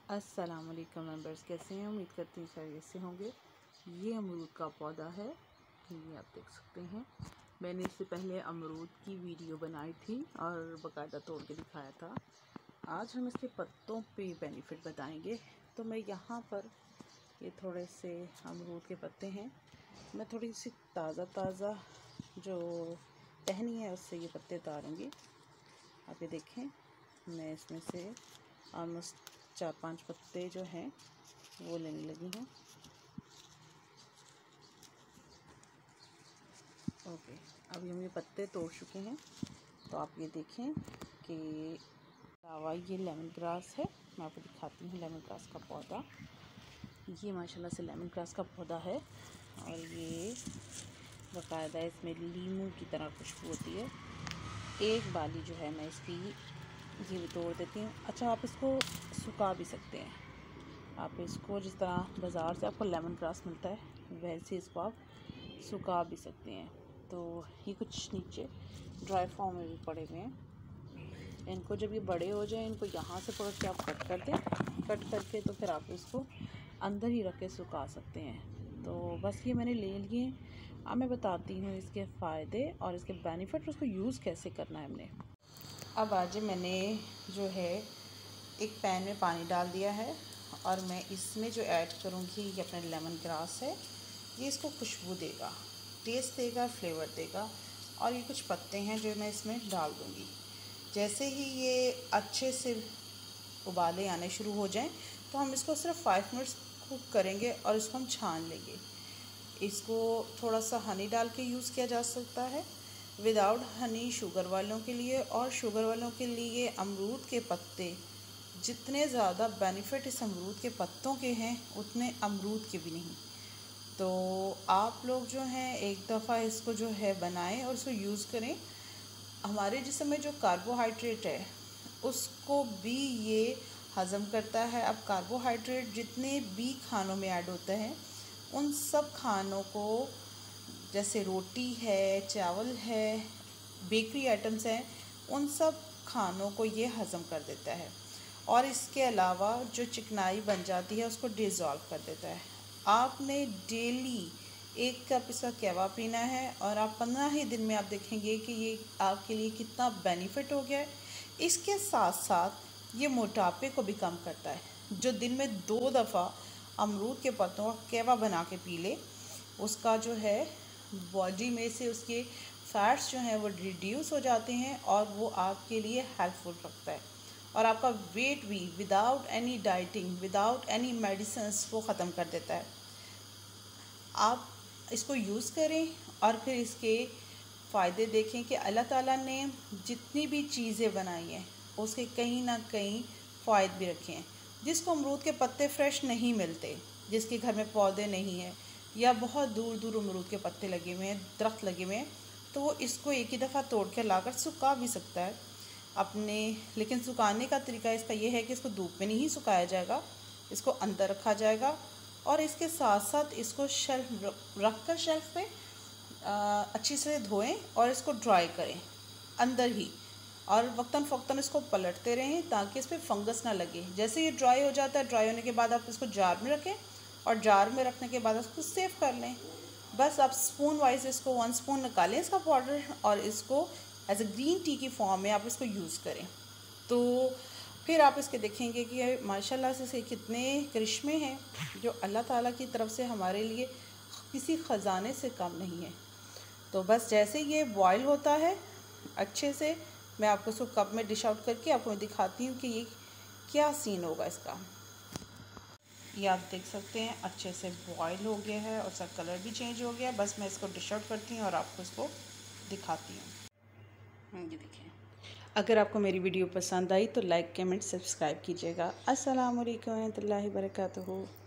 अस्सलाम वालेकुम मेंबर्स, कैसे हैं? उम्मीद करती हैं खैरियत से होंगे। ये अमरूद का पौधा है, ये आप देख सकते हैं। मैंने इससे पहले अमरूद की वीडियो बनाई थी और बाकायदा तोड़ के दिखाया था। आज हम इसके पत्तों पे बेनिफिट बताएंगे। तो मैं यहाँ पर ये थोड़े से अमरूद के पत्ते हैं, मैं थोड़ी सी ताज़ा जो टहनी है उससे ये पत्ते उतारूँगी। आप ये देखें, मैं इसमें से ऑलमोस्ट 4-5 पत्ते जो हैं वो लेने लगी हूँ। ओके, अभी हम ये पत्ते तोड़ चुके हैं। तो आप ये देखें कि अलावा ये लेमन ग्रास है। मैं आपको दिखाती हूँ लेमन ग्रास का पौधा। ये माशाल्लाह से लेमन ग्रास का पौधा है और ये बाकायदा इसमें लीमू की तरह खुशबू होती है। एक बाली जो है मैं इसकी ये भी तोड़ देती हूँ। अच्छा, आप इसको सुखा भी सकते हैं। आप इसको जिस तरह बाज़ार से आपको लेमन ग्रास मिलता है वैसे इसको आप सुखा भी सकते हैं। तो ये कुछ नीचे ड्राई फॉर्म में भी पड़े हुए हैं। इनको जब ये बड़े हो जाएं, इनको यहाँ से पकड़ के आप कट कर दें। कट करके तो फिर आप इसको अंदर ही रख के सुखा सकते हैं। तो बस ये मैंने ले लिए हैं। अब मैं बताती हूँ इसके फ़ायदे और इसके बेनिफिट, उसको यूज़ कैसे करना है हमने। अब आज मैंने जो है एक पैन में पानी डाल दिया है और मैं इसमें जो ऐड करूँगी ये अपना लेमन ग्रास है। ये इसको खुशबू देगा, टेस्ट देगा, फ्लेवर देगा। और ये कुछ पत्ते हैं जो मैं इसमें डाल दूँगी। जैसे ही ये अच्छे से उबाले आने शुरू हो जाएं तो हम इसको सिर्फ 5 मिनट्स कुक करेंगे और इसको हम छान लेंगे। इसको थोड़ा सा हनी डाल के यूज़ किया जा सकता है, विदाउट हनी शुगर वालों के लिए। और शुगर वालों के लिए अमरूद के पत्ते जितने ज़्यादा बेनिफिट इस अमरूद के पत्तों के हैं उतने अमरूद के भी नहीं। तो आप लोग जो हैं एक दफ़ा इसको जो है बनाएं और इसको यूज़ करें। हमारे जिस्म में जो कार्बोहाइड्रेट है उसको भी ये हज़म करता है। अब कार्बोहाइड्रेट जितने भी खानों में ऐड होते हैं उन सब खानों को, जैसे रोटी है, चावल है, बेकरी आइटम्स हैं, उन सब खानों को ये हज़म कर देता है। और इसके अलावा जो चिकनाई बन जाती है उसको डिज़ोल्व कर देता है। आपने डेली 1 कप इसका कहवा पीना है और आप 15 ही दिन में आप देखेंगे कि ये आपके लिए कितना बेनिफिट हो गया है। इसके साथ साथ ये मोटापे को भी कम करता है। जो दिन में 2 दफ़ा अमरूद के पत्तों का कहवा बना के पी ले, उसका जो है बॉडी में से उसके फैट्स जो हैं वो रिड्यूस हो जाते हैं और वो आपके लिए हेल्पफुल रखता है। और आपका वेट भी without any dieting, without any medicines वो ख़त्म कर देता है। आप इसको यूज़ करें और फिर इसके फ़ायदे देखें कि अल्लाह ताला ने जितनी भी चीज़ें बनाई हैं उसके कहीं ना कहीं फ़ायदे भी रखे हैं। जिसको अमरूद के पत्ते फ्रेश नहीं मिलते, जिसके घर में पौधे नहीं हैं या बहुत दूर दूर अमरूद के पत्ते लगे हुए हैं, दरख्त लगे हुए हैं, तो वो इसको एक ही दफ़ा तोड़ के लाकर सुखा भी सकता है अपने। लेकिन सुखाने का तरीका इसका ये है कि इसको धूप में नहीं सुखाया जाएगा, इसको अंदर रखा जाएगा और इसके साथ साथ इसको शेल्फ रख कर शेल्फ पे अच्छी से धोएं और इसको ड्राई करें अंदर ही। और वक्तन फ़वक्तन इसको पलटते रहें ताकि इस पर फंगस ना लगे। जैसे ये ड्राई हो जाता है, ड्राई होने के बाद आप इसको जार में रखें और जार में रखने के बाद इसको सेव कर लें। बस आप स्पून वाइज इसको 1 स्पून निकालें इसका पाउडर और इसको एज अ ग्रीन टी की फॉर्म में आप इसको यूज़ करें। तो फिर आप इसके देखेंगे कि माशाल्लाह से कितने करिश्मे हैं जो अल्लाह ताला की तरफ से हमारे लिए किसी ख़जाने से कम नहीं है। तो बस जैसे ये बॉयल होता है अच्छे से, मैं आपको इसको कप में डिश आउट करके आपको मैं दिखाती हूँ कि ये क्या सीन होगा इसका। ये आप देख सकते हैं अच्छे से बॉयल हो गया है और उसका कलर भी चेंज हो गया है। बस मैं इसको डिश आउट करती हूँ और आपको इसको दिखाती हूँ। ये देखिए, अगर आपको मेरी वीडियो पसंद आई तो लाइक, कमेंट, सब्सक्राइब कीजिएगा। अस्सलाम वालेकुम व रहमतुल्लाहि व बरकातुहू।